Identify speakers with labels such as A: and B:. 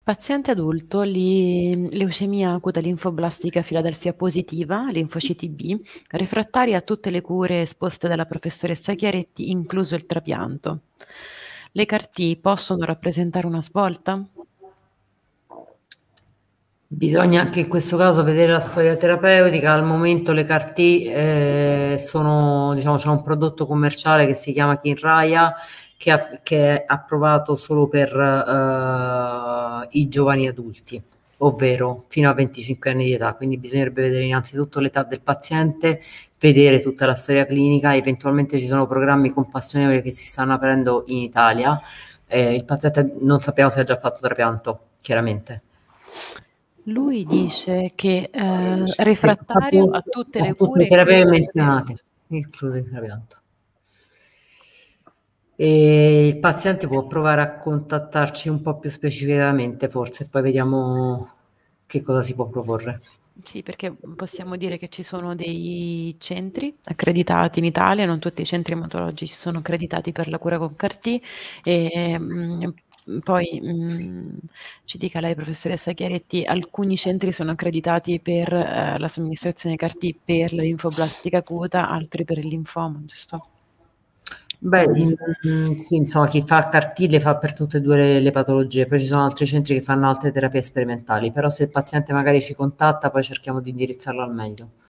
A: Paziente adulto, leucemia acuta linfoblastica Filadelfia positiva, linfociti B, refrattaria a tutte le cure esposte dalla professoressa Chiaretti, incluso il trapianto. Le CAR-T possono rappresentare una svolta?
B: Bisogna anche in questo caso vedere la storia terapeutica. Al momento le CAR-T sono, diciamo, c'è un prodotto commerciale che si chiama Kymriah che è approvato solo per i giovani adulti, ovvero fino a 25 anni di età. Quindi bisognerebbe vedere innanzitutto l'età del paziente, vedere tutta la storia clinica. Eventualmente ci sono programmi compassionevoli che si stanno aprendo in Italia. Il paziente non sappiamo se ha già fatto trapianto, chiaramente.
A: Lui dice che
B: Che
A: refrattario a tutte le
B: a tutte le
A: cure,
B: terapie
A: incluso il
B: menzionate,
A: trapianto.
B: incluso il trapianto. E il paziente può provare a contattarci un po' più specificamente, forse, e poi vediamo che cosa si può proporre.
A: Sì, perché possiamo dire che ci sono dei centri accreditati in Italia, non tutti i centri ematologici sono accreditati per la cura con CAR-T e poi ci dica lei, professoressa Chiaretti, alcuni centri sono accreditati per la somministrazione CAR-T per la linfoblastica acuta, altri per il linfoma, giusto?
B: Beh,
A: Quindi
B: sì, insomma, chi fa CAR-T le fa per tutte e due le patologie, poi ci sono altri centri che fanno altre terapie sperimentali, però se il paziente magari ci contatta, poi cerchiamo di indirizzarlo al meglio.